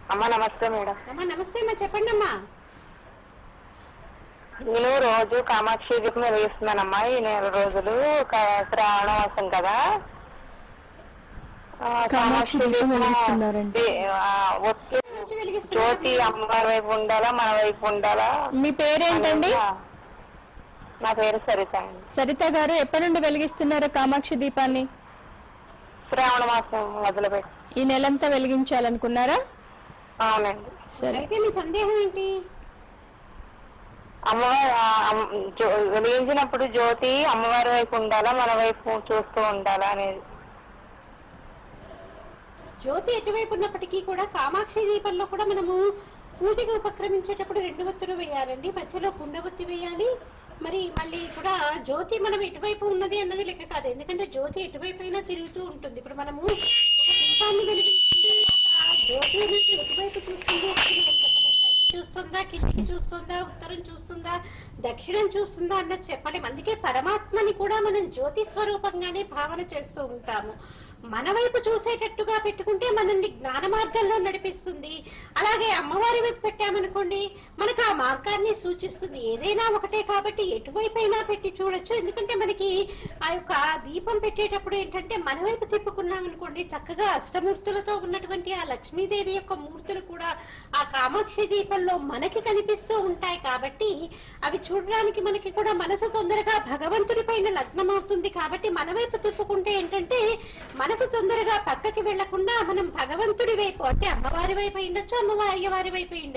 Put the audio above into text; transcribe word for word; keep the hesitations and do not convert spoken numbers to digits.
అమ్మా నమస్తే మేడం. అమ్మా నమస్తే అమ్మా, చెప్పండి అమ్మా. నేను రోజు కామాక్షి దీపం వెలిగిస్తున్నానమ్మా. ఈ నెల రోజులు శ్రావణ మాసం కదా, కామాక్షి దీపం జ్యోతి అమ్మవారి వైపు ఉండాలా మన వైపు ఉండాలా? మీ పేరేంటండి? నా పేరు సరిత అండి. సరిత గారు ఎప్పటి నుండి వెలిగిస్తున్నారు కామాక్షి దీపాన్ని? శ్రావణ మాసం మొదలుపెట్టి. ఈ నెలంతా వెలిగించాలనుకున్నారా? అవునండి. సరే, అయితే మీ సందేహం ఏంటి? అమ్మవారి వెలిగించినప్పుడు జ్యోతి అమ్మవారి వైపు ఉండాలా మన వైపు చూస్తూ ఉండాలా అనేది. జ్యోతి ఎటువైపు ఉన్నప్పటికీ కూడా కామాక్షి దీపంలో కూడా మనము పూజకి ఉపక్రమించేటప్పుడు రెండు ఒత్తులు వేయాలండి, మధ్యలో కుండబొత్తి వేయాలి. మరి మళ్ళీ కూడా జ్యోతి మనం ఎటువైపు ఉన్నది అన్నది లెక్క కాదు, ఎందుకంటే జ్యోతి ఎటువైపు అయినా తిరుగుతూ ఉంటుంది. ఇప్పుడు మనము దీపాన్ని వెలిగించిన జ్యోతి అనేది ఎటువైపు చూస్తుంది, పైకి చూస్తుందా, కిందికి చూస్తుందా, ఉత్తరం చూస్తుందా, దక్షిణం చూస్తుందా అన్నది చెప్పలేము. అందుకే పరమాత్మని కూడా మనం జ్యోతి స్వరూపంగానే భావన చేస్తూ ఉంటాము. మన వైపు చూసేటట్టుగా పెట్టుకుంటే మనల్ని జ్ఞాన మార్గంలో నడిపిస్తుంది. అలాగే అమ్మవారి వైపు పెట్టామనుకోండి, మనకు ఆ మార్గాన్ని సూచిస్తుంది. ఏదైనా ఒకటే కాబట్టి ఎటువైపు అయినా పెట్టి చూడొచ్చు. ఎందుకంటే మనకి ఆ యొక్క దీపం పెట్టేటప్పుడు ఏంటంటే మన వైపు తిప్పుకున్నాం అనుకోండి, చక్కగా అష్టమూర్తులతో ఉన్నటువంటి ఆ లక్ష్మీదేవి యొక్క మూర్తులు కూడా ఆ కామాక్షి దీపంలో మనకి కనిపిస్తూ ఉంటాయి. కాబట్టి అవి చూడడానికి మనకి కూడా మనసు తొందరగా భగవంతుడి పైన లగ్నం అవుతుంది. కాబట్టి మన వైపు తిప్పుకుంటే ఏంటంటే మనసు తొందరగా పక్కకి వెళ్లకుండా మనం భగవంతుడి వైపు, అంటే అమ్మవారి వైపు ఉండొచ్చు, అమ్మవారి వైపు ఉండొచ్చు.